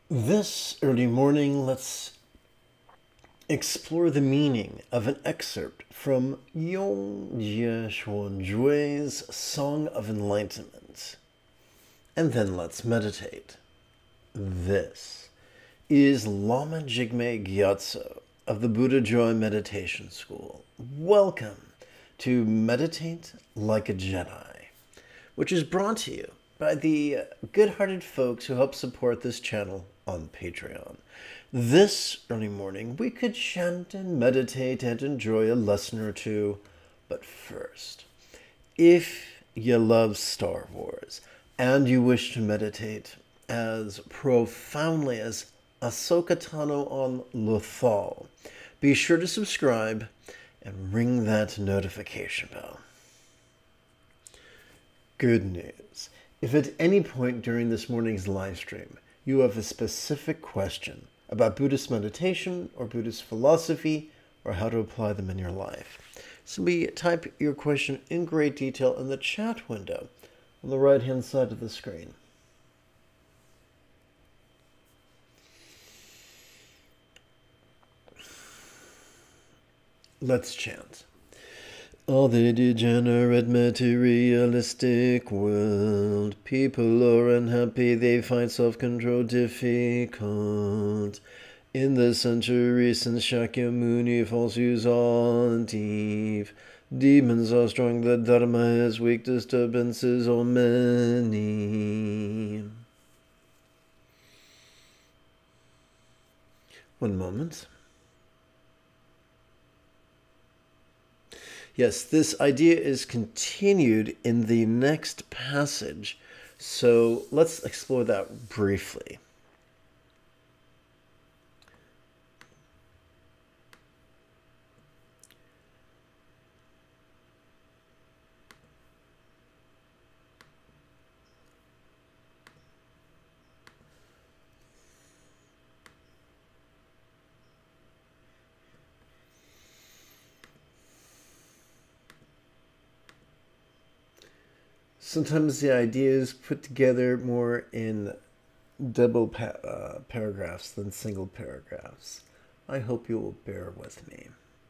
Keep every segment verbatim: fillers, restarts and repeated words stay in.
This early morning, let's explore the meaning of an excerpt from Yong-jie Xuan-jue's Song of Enlightenment. And then let's meditate. This is Lama Jigme Gyatso of the Buddha Joy Meditation School. Welcome to Meditate Like a Jedi, which is brought to you by the good-hearted folks who help support this channel on Patreon. This early morning, we could chant and meditate and enjoy a lesson or two. But first, if you love Star Wars and you wish to meditate as profoundly as Ahsoka Tano on Lothal, be sure to subscribe and ring that notification bell. Good news. If at any point during this morning's live stream you have a specific question about Buddhist meditation or Buddhist philosophy or how to apply them in your life, simply type your question in great detail in the chat window on the right-hand side of the screen. Let's chant. All the degenerate materialistic world, people are unhappy, they find self-control difficult. In the century since Shakyamuni false views on Eve, demons are strong, the Dharma has weak, disturbances are many. One moment. Yes, this idea is continued in the next passage, so let's explore that briefly. Sometimes the idea is put together more in double pa uh, paragraphs than single paragraphs. I hope you will bear with me.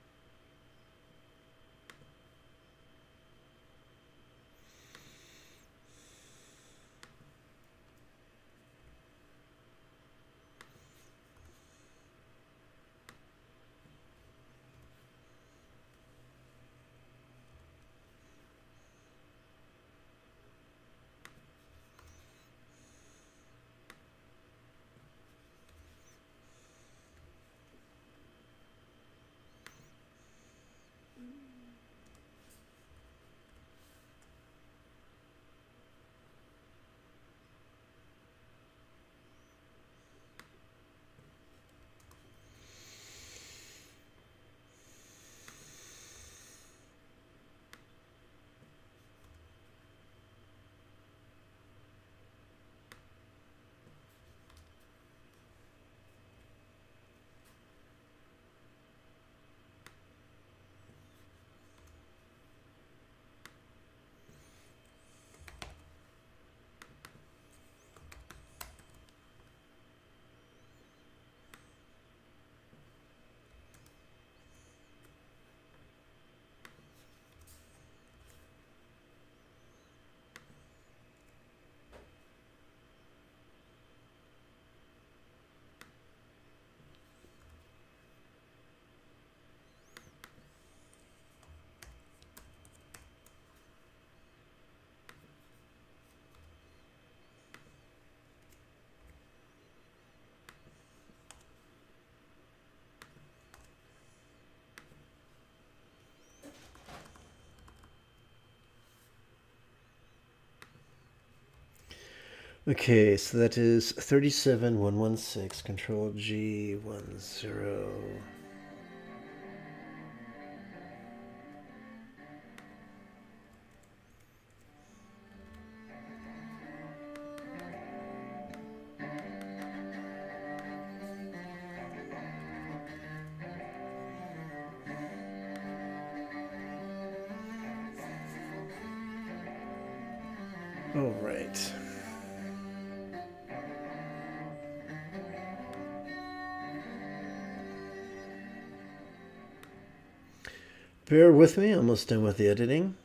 Okay, so that is thirty-seven one one six, Control G one zero. All right. Bear with me, almost done with the editing.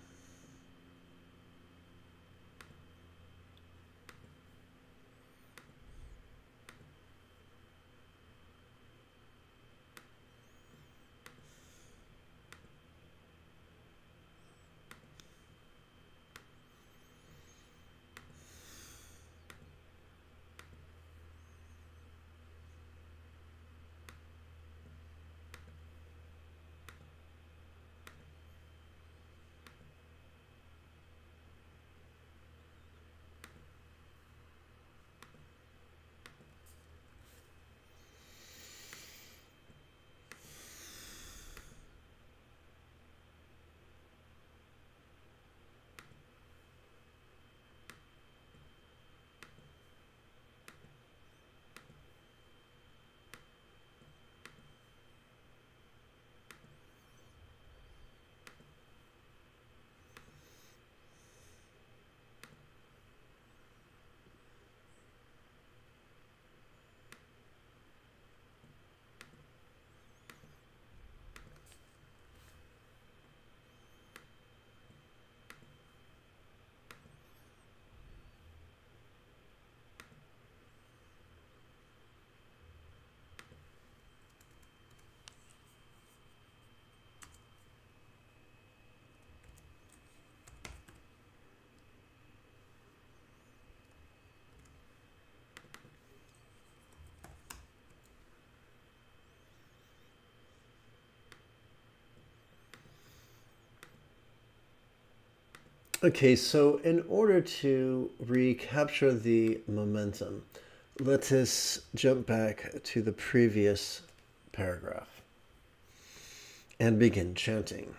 Okay, so in order to recapture the momentum, let us jump back to the previous paragraph and begin chanting.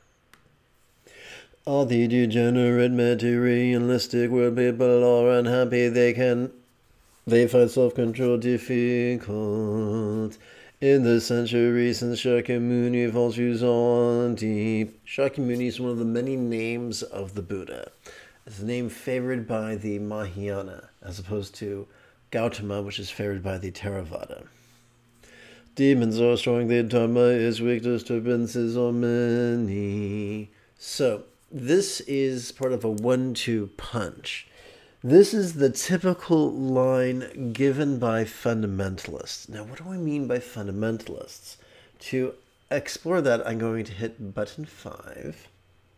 All the degenerate materialistic world people are unhappy. They can, they find self-control difficult. In the century since Shakyamuni falls views on deep. Shakyamuni is one of the many names of the Buddha. It's a name favored by the Mahayana, as opposed to Gautama, which is favored by the Theravada. Demons are strong, the Dharma is weak, disturbances are many. So, this is part of a one two punch. This is the typical line given by fundamentalists. Now, what do I mean by fundamentalists? To explore that, I'm going to hit button five.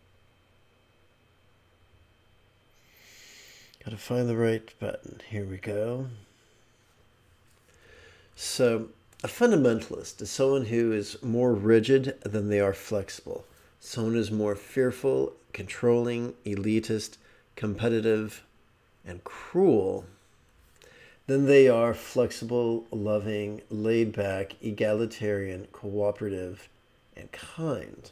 Got to find the right button. Here we go. So, a fundamentalist is someone who is more rigid than they are flexible. Someone who is more fearful, controlling, elitist, competitive, and cruel than they are flexible, loving, laid-back, egalitarian, cooperative, and kind.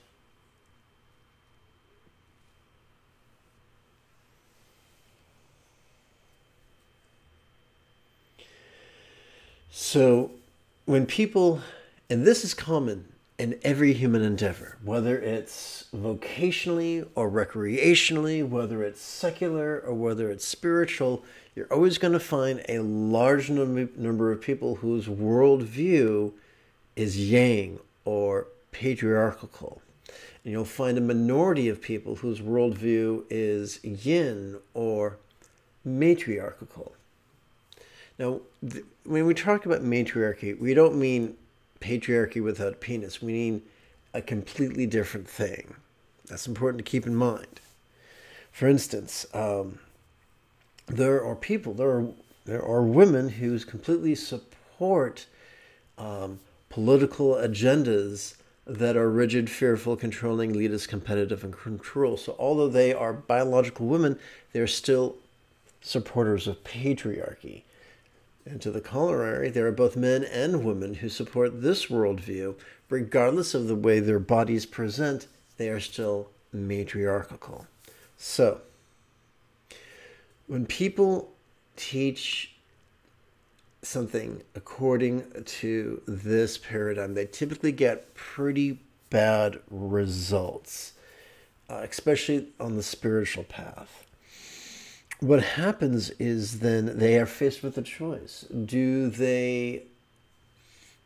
So when people, and this is common in every human endeavor, whether it's vocationally or recreationally, whether it's secular or whether it's spiritual, you're always going to find a large number of people whose worldview is yang or patriarchal. And you'll find a minority of people whose worldview is yin or matriarchal. Now, when we talk about matriarchy, we don't mean patriarchy without a penis. We mean a completely different thing. That's important to keep in mind. For instance, um, there are people, there are there are women who completely support um, political agendas that are rigid, fearful, controlling, elitist, competitive, and control. So although they are biological women, they're still supporters of patriarchy. And to the contrary, there are both men and women who support this worldview. Regardless of the way their bodies present, they are still matriarchal. So, when people teach something according to this paradigm, they typically get pretty bad results, uh, especially on the spiritual path. What happens is then they are faced with a choice. Do they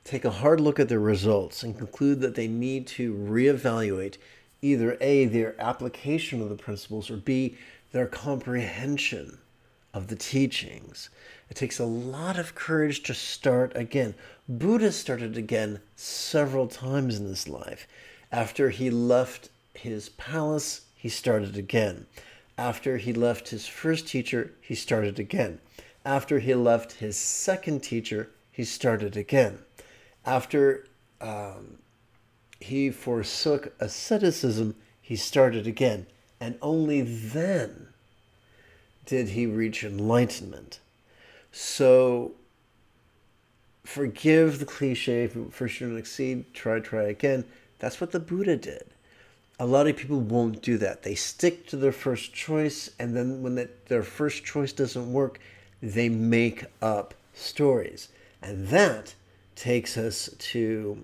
take a hard look at their results and conclude that they need to reevaluate either A, their application of the principles, or B, their comprehension of the teachings. It takes a lot of courage to start again. Buddha started again several times in his life. After he left his palace, he started again. After he left his first teacher, he started again. After he left his second teacher, he started again. After um, he forsook asceticism, he started again. And only then did he reach enlightenment. So forgive the cliche, first you don't succeed, try, try again. That's what the Buddha did. A lot of people won't do that. They stick to their first choice, and then when that, their first choice doesn't work, they make up stories. And that takes us to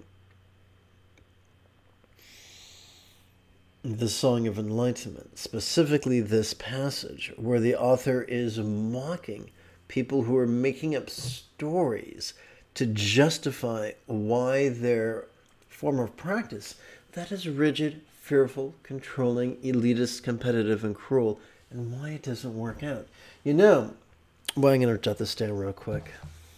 the Song of Enlightenment, specifically this passage where the author is mocking people who are making up stories to justify why their form of practice that is rigid, fearful, controlling, elitist, competitive, and cruel, and why it doesn't work out. You know, well, I'm going to jot this down real quick.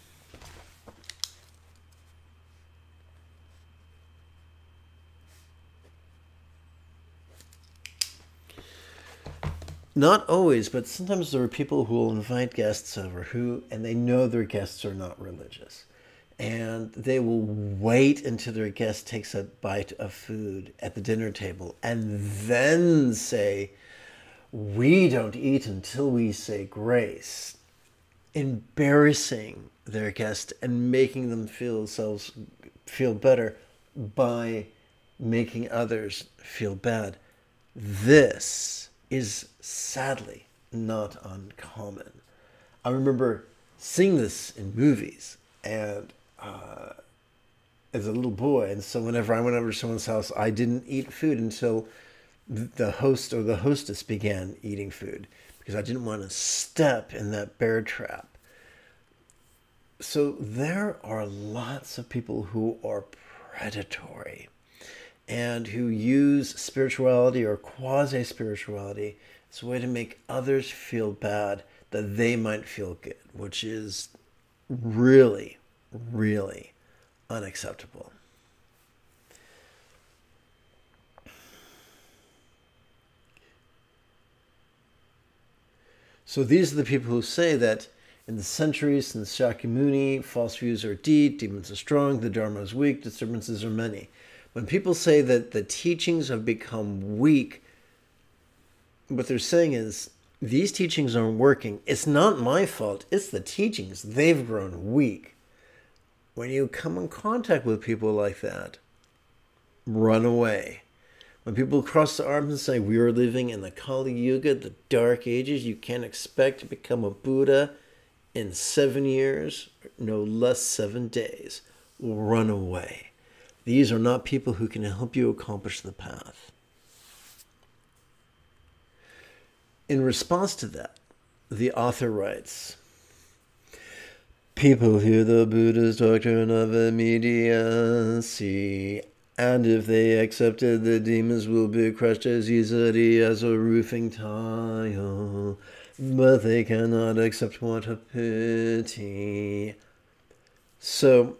Not always, but sometimes there are people who will invite guests over who, and they know their guests are not religious. And they will wait until their guest takes a bite of food at the dinner table and then say, we don't eat until we say grace. Embarrassing their guest and making them feel themselves feel better by making others feel bad. This is sadly not uncommon. I remember seeing this in movies and uh, as a little boy, and so whenever I went over to someone's house, I didn't eat food until the host or the hostess began eating food because I didn't want to step in that bear trap. So there are lots of people who are predatory and who use spirituality or quasi-spirituality as a way to make others feel bad that they might feel good, which is really, really unacceptable. So these are the people who say that in the centuries since Shakyamuni, false views are deep, demons are strong, the Dharma is weak, disturbances are many. When people say that the teachings have become weak, what they're saying is, these teachings aren't working. It's not my fault. It's the teachings. They've grown weak. When you come in contact with people like that, run away. When people cross the arms and say, we are living in the Kali Yuga, the Dark Ages, you can't expect to become a Buddha in seven years, no less seven days, run away. These are not people who can help you accomplish the path. In response to that, the author writes, people hear the Buddha's doctrine of immediacy, and if they accept it, the demons will be crushed as easily as a roofing tile. But they cannot accept what a pity. So,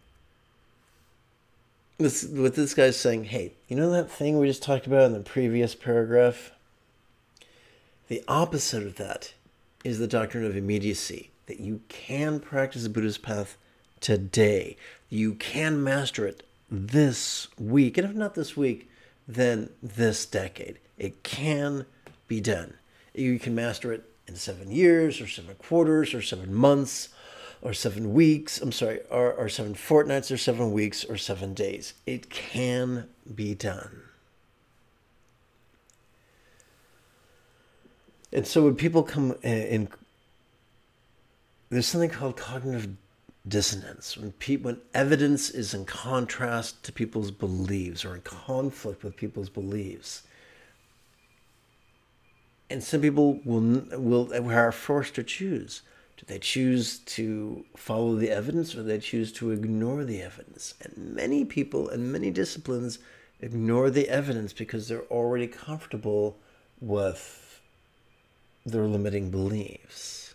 this, what this guy's saying, hey, you know that thing we just talked about in the previous paragraph? The opposite of that is the doctrine of immediacy, that you can practice the Buddhist path today. You can master it this week, and if not this week, then this decade. It can be done. You can master it in seven years, or seven quarters, or seven months, or seven weeks, I'm sorry, or, or seven fortnights, or seven weeks, or seven days. It can be done. And so when people come in, there's something called cognitive dissonance. When, pe when evidence is in contrast to people's beliefs or in conflict with people's beliefs. And some people will, will are forced to choose. Do they choose to follow the evidence, or do they choose to ignore the evidence? And many people in many disciplines ignore the evidence because they're already comfortable with their limiting beliefs.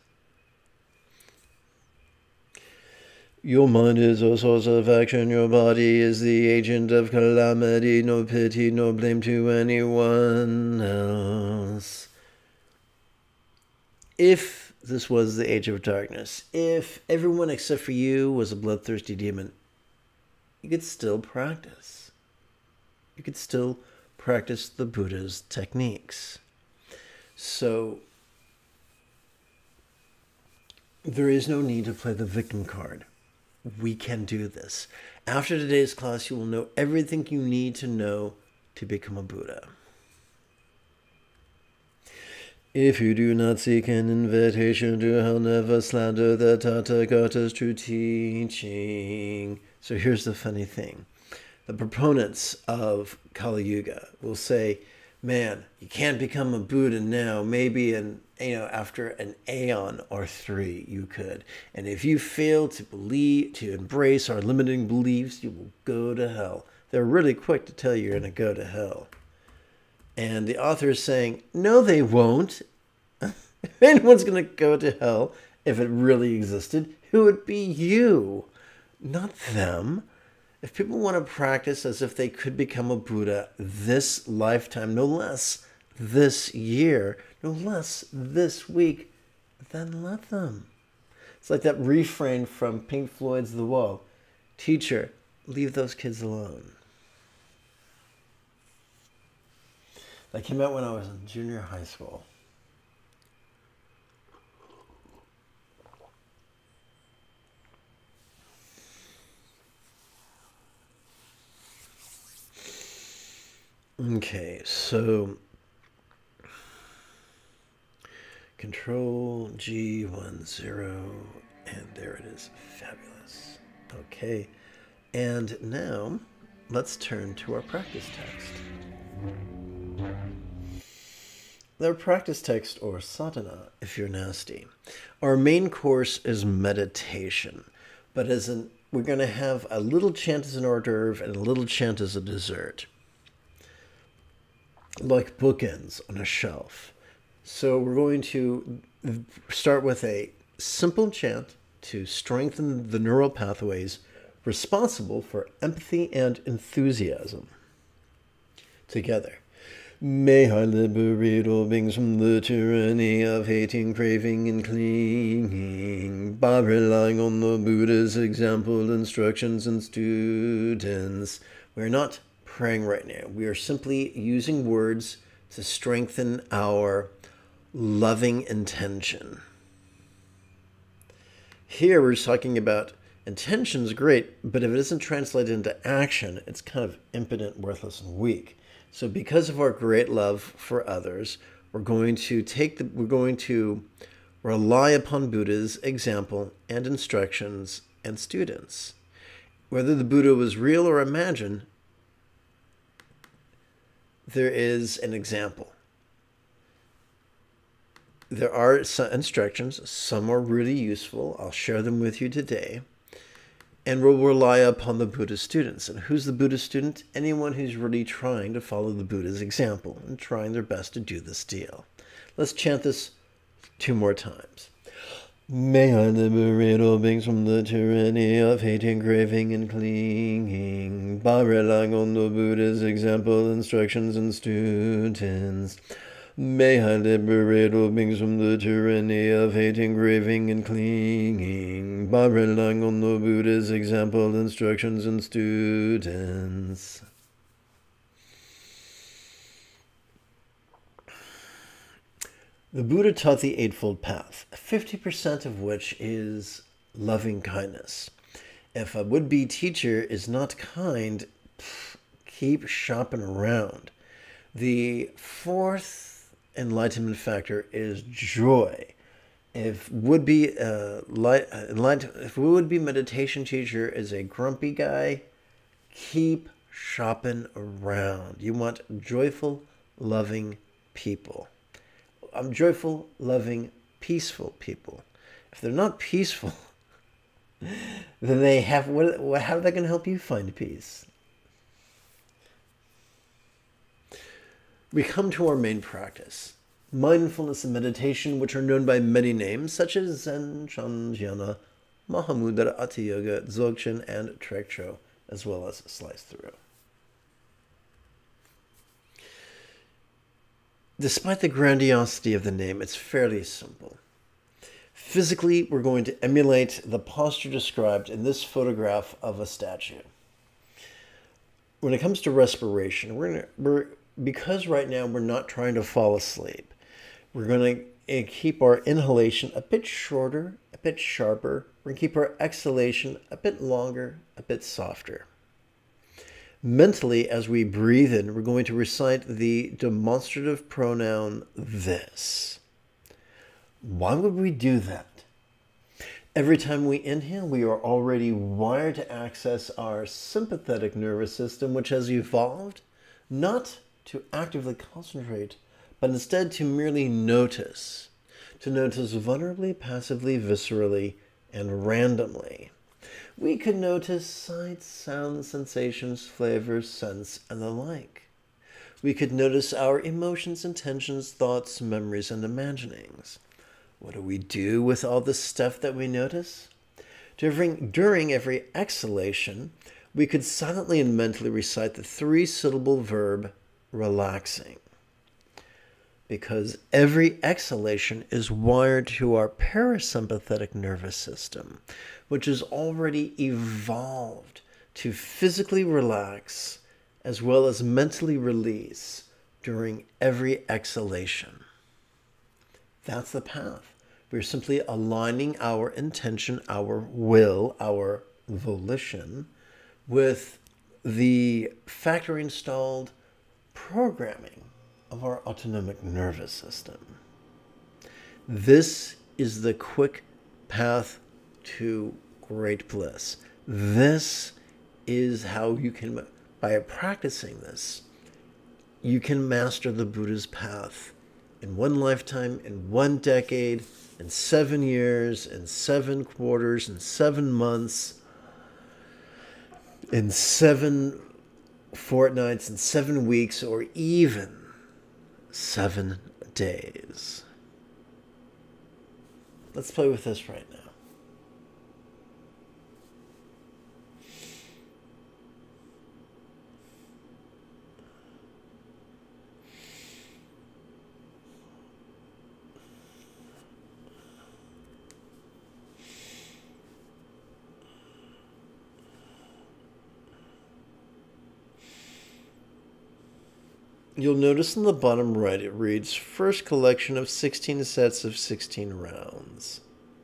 Your mind is a source of action. Your body is the agent of calamity. No pity, no blame to anyone else. If this was the age of darkness, if everyone except for you was a bloodthirsty demon, you could still practice. You could still practice the Buddha's techniques. So there is no need to play the victim card. We can do this. After today's class, you will know everything you need to know to become a Buddha. If you do not seek an invitation to hell, never slander the Tathagata's true teaching. So here's the funny thing. The proponents of Kali Yuga will say, man, you can't become a Buddha now. Maybe in, you know, after an aeon or three, you could. And if you fail to believe, to embrace our limiting beliefs, you will go to hell. They're really quick to tell you you're going to go to hell. And the author is saying, no, they won't. If anyone's going to go to hell, if it really existed, who would be you, not them. If people want to practice as if they could become a Buddha this lifetime, no less this year, no less this week, then let them. It's like that refrain from Pink Floyd's The Wall. Teacher, leave those kids alone. That came out when I was in junior high school. Okay, so Control G one zero, and there it is. Fabulous. Okay, and now let's turn to our practice text. Their practice text, or sadhana, if you're nasty. Our main course is meditation, but as an, we're going to have a little chant as an hors d'oeuvre and a little chant as a dessert, like bookends on a shelf. So we're going to start with a simple chant to strengthen the neural pathways responsible for empathy and enthusiasm. Together. May I liberate all beings from the tyranny of hating, craving, and clinging by relying on the Buddha's example, instructions, and students. We're not praying right now. We are simply using words to strengthen our loving intention. Here we're talking about intention's great, but if it isn't translated into action, it's kind of impotent, worthless, and weak. So because of our great love for others, we're going to take the we're going to rely upon Buddha's example and instructions and students. Whether the Buddha was real or imagined, there is an example. There are some instructions. Some are really useful. I'll share them with you today. And we'll rely upon the Buddha's students. And who's the Buddha's student? Anyone who's really trying to follow the Buddha's example and trying their best to do this deal. Let's chant this two more times. May I liberate all beings from the tyranny of hating, craving, and clinging by relying on the Buddha's example, instructions, and students. May I liberate all beings from the tyranny of hating, craving, and clinging by relying on the Buddha's example, instructions, and students. The Buddha taught the Eightfold Path, fifty percent of which is loving kindness. If a would-be teacher is not kind, keep shopping around. The fourth enlightenment factor is joy. If would-be uh, light, uh, enlighten, if would-be meditation teacher is a grumpy guy, keep shopping around. You want joyful, loving people. I'm joyful, loving, peaceful people. If they're not peaceful, then they have, what, what, how are they going to help you find peace? We come to our main practice, mindfulness and meditation, which are known by many names, such as Zen, Chan, Jnana, Mahamudra, Ati Yoga, Dzogchen, and Trekcho, as well as Slice Through. Despite the grandiosity of the name, it's fairly simple. Physically, we're going to emulate the posture described in this photograph of a statue. When it comes to respiration, we're going to, we're, because right now we're not trying to fall asleep, we're going to keep our inhalation a bit shorter, a bit sharper. We're going to keep our exhalation a bit longer, a bit softer. Mentally, as we breathe in, we're going to recite the demonstrative pronoun this. Why would we do that? Every time we inhale, we are already wired to access our sympathetic nervous system, which has evolved not to actively concentrate, but instead to merely notice. To notice vulnerably, passively, viscerally, and randomly. We could notice sights, sounds, sensations, flavors, scents, and the like. We could notice our emotions, intentions, thoughts, memories, and imaginings. What do we do with all the stuff that we notice? During, during every exhalation, we could silently and mentally recite the three-syllable verb, relaxing. Because every exhalation is wired to our parasympathetic nervous system, which is already evolved to physically relax as well as mentally release during every exhalation. That's the path. We're simply aligning our intention, our will, our volition with the factory installed programming of our autonomic nervous system. This is the quick path to great bliss. This is how you can, by practicing this, you can master the Buddha's path in one lifetime, in one decade, in seven years, in seven quarters, in seven months, in seven fortnights, in seven weeks, or even seven days. Let's play with this right now. You'll notice in the bottom right it reads, first collection of sixteen sets of sixteen rounds.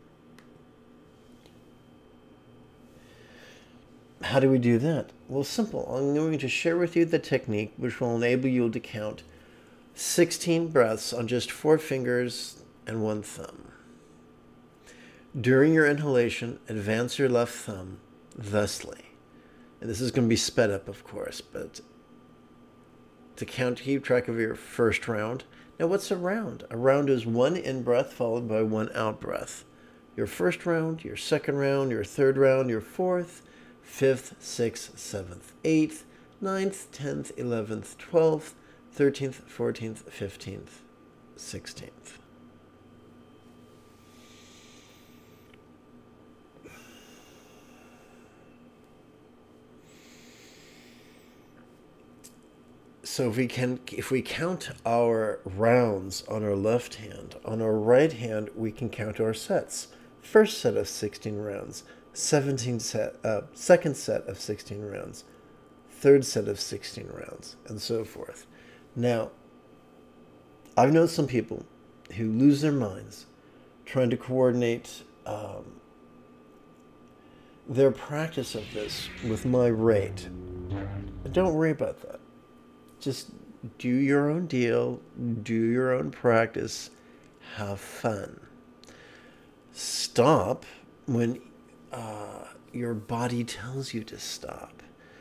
How do we do that? Well, simple. I'm going to share with you the technique which will enable you to count sixteen breaths on just four fingers and one thumb. During your inhalation, advance your left thumb thusly. And this is going to be sped up, of course, but to count, keep track of your first round. Now, what's a round? A round is one in-breath followed by one out-breath. Your first round, your second round, your third round, your fourth, fifth, sixth, seventh, eighth, ninth, tenth, eleventh, twelfth, thirteenth, fourteenth, fifteenth, sixteenth. So if we can, if we count our rounds on our left hand, on our right hand, we can count our sets. First set of sixteen rounds, seventeen set, uh, second set of sixteen rounds, third set of sixteen rounds, and so forth. Now, I've known some people who lose their minds trying to coordinate um, their practice of this with my rate. But don't worry about that. Just do your own deal, do your own practice, have fun. Stop when uh, your body tells you to stop.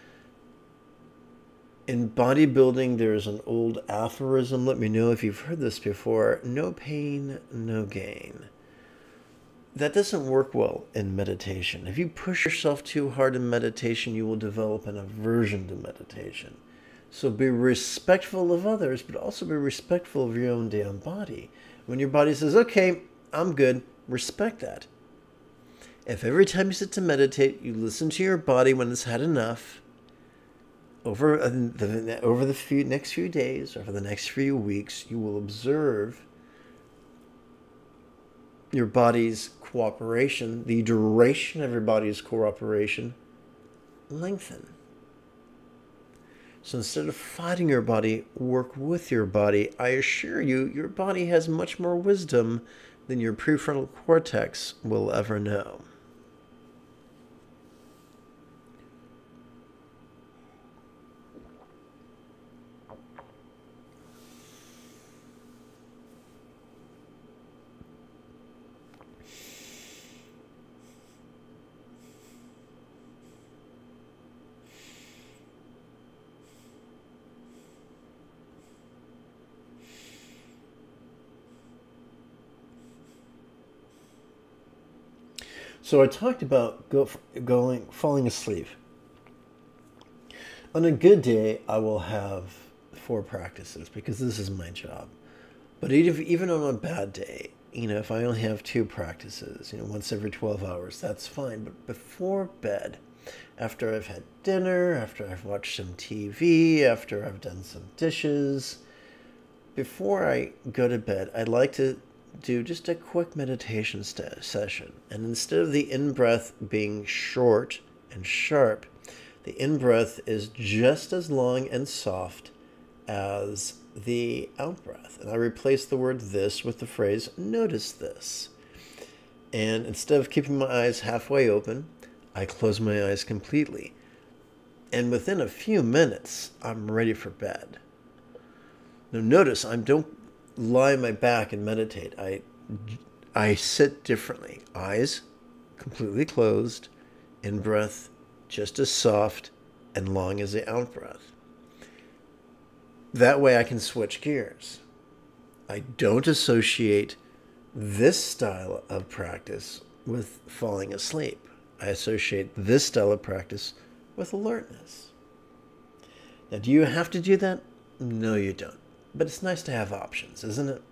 In bodybuilding, there's an old aphorism, let me know if you've heard this before, no pain, no gain. that doesn't work well in meditation. If you push yourself too hard in meditation, you will develop an aversion to meditation. So be respectful of others, but also be respectful of your own damn body. When your body says, okay, I'm good, respect that. If every time you sit to meditate, you listen to your body when it's had enough, over the, over the few, next few days, over the next few weeks, you will observe your body's cooperation, the duration of your body's cooperation, lengthen. So instead of fighting your body, work with your body. I assure you, your body has much more wisdom than your prefrontal cortex will ever know. So I talked about go, going, falling asleep. On a good day, I will have four practices because this is my job. But even on a bad day, you know, if I only have two practices, you know, once every twelve hours, that's fine. But before bed, after I've had dinner, after I've watched some T V, after I've done some dishes, before I go to bed, I'd like to do just a quick meditation session. And instead of the in-breath being short and sharp, the in-breath is just as long and soft as the out-breath. And I replace the word this with the phrase, notice this. And instead of keeping my eyes halfway open, I close my eyes completely. And within a few minutes, I'm ready for bed. Now notice, I don't lie on my back and meditate. I, I sit differently. Eyes completely closed, in-breath just as soft and long as the out-breath. That way I can switch gears. I don't associate this style of practice with falling asleep. I associate this style of practice with alertness. Now, do you have to do that? No, you don't. But it's nice to have options, isn't it?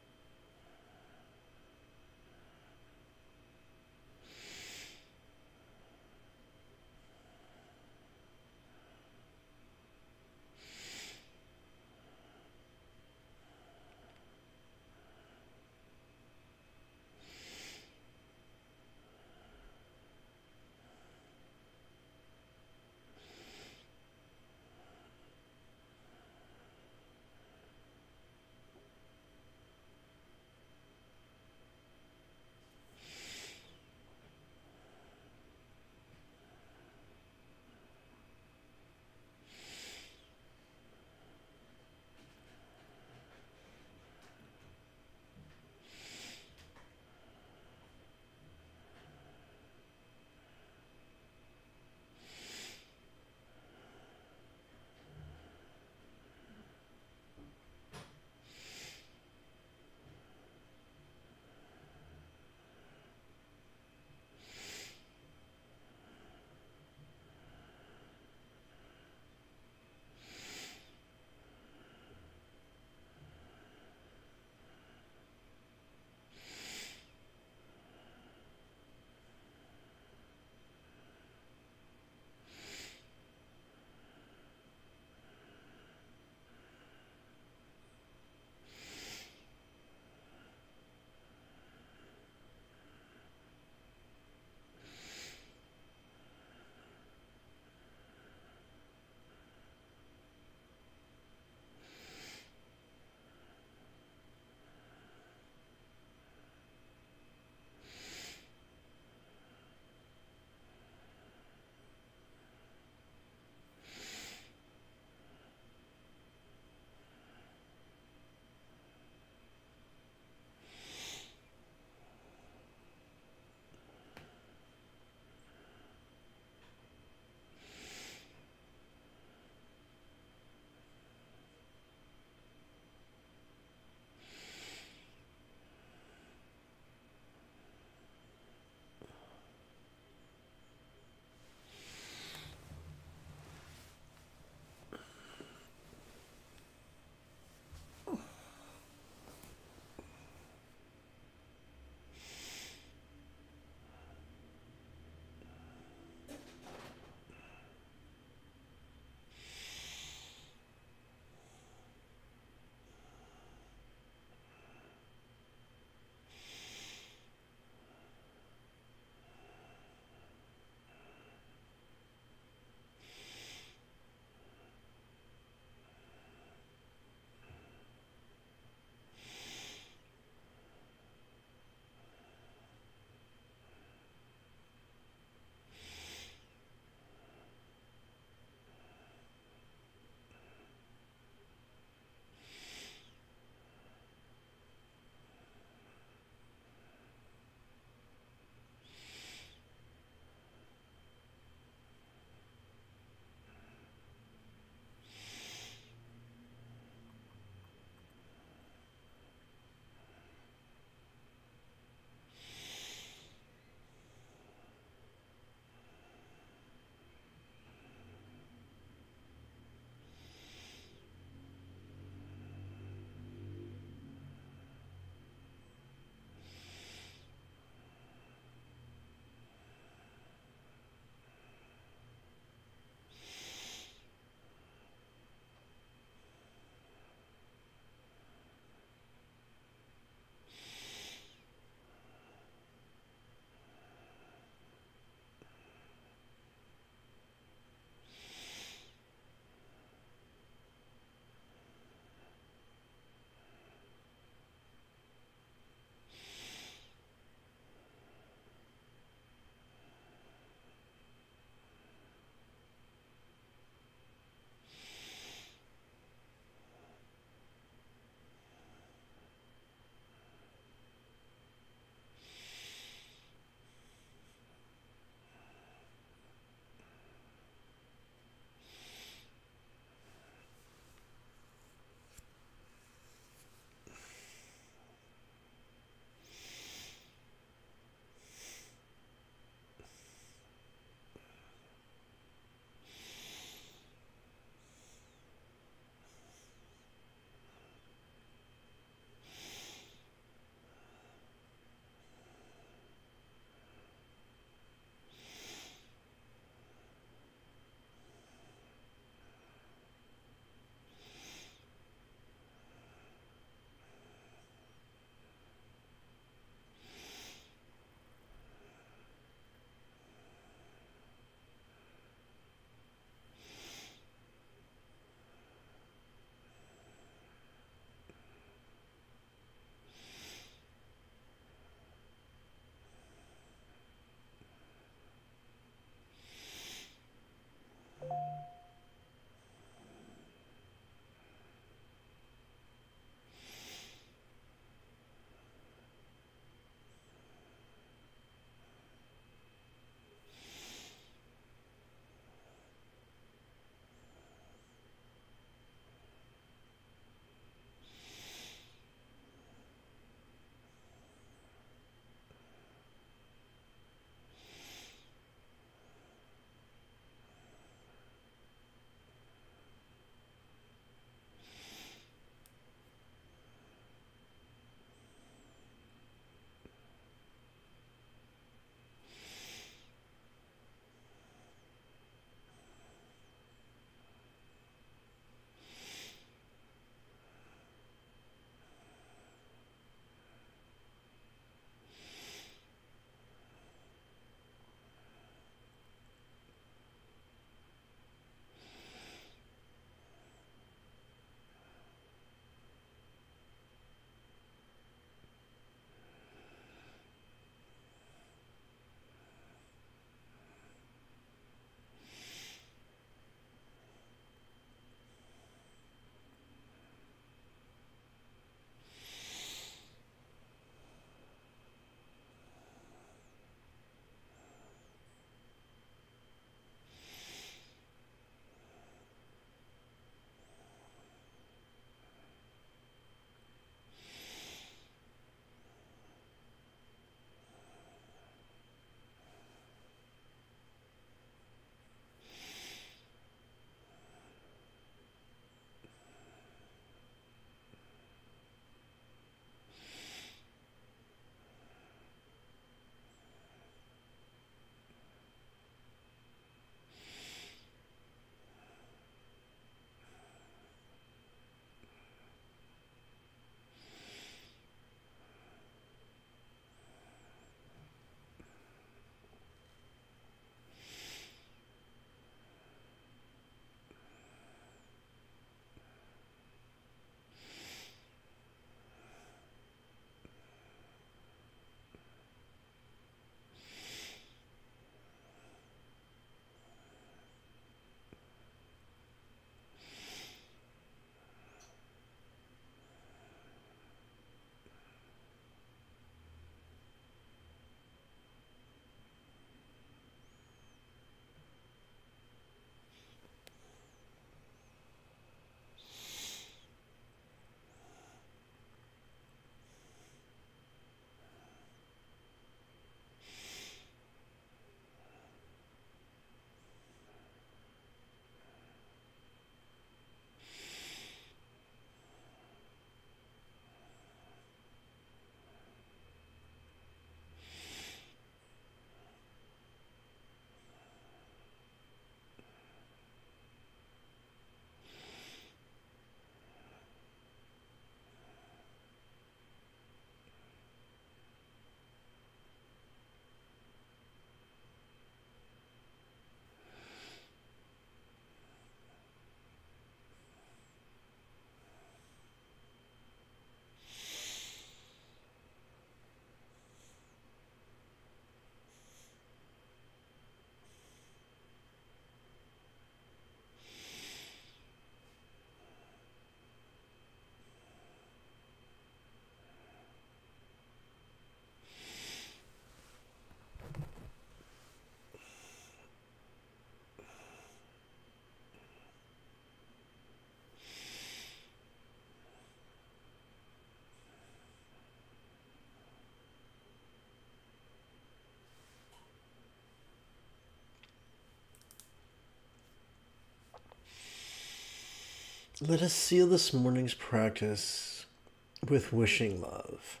Let us seal this morning's practice with wishing love.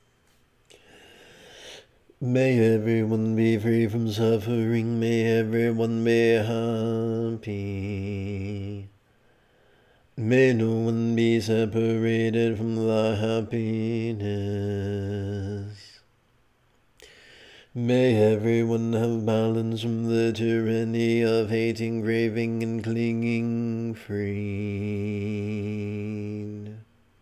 May everyone be free from suffering. May everyone be happy. May no one be separated from the happiness. May everyone have balance from the tyranny of hating, craving, and clinging freed.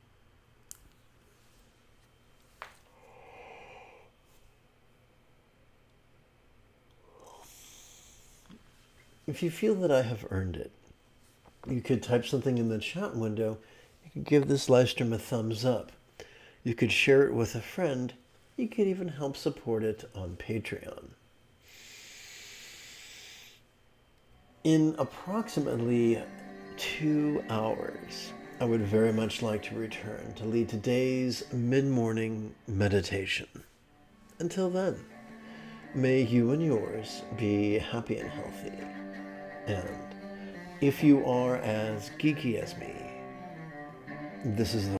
If you feel that I have earned it, you could type something in the chat window. You could give this live stream a thumbs up. You could share it with a friend. You could even help support it on Patreon. In approximately two hours, I would very much like to return to lead today's mid-morning meditation. Until then, may you and yours be happy and healthy. And if you are as geeky as me, this is the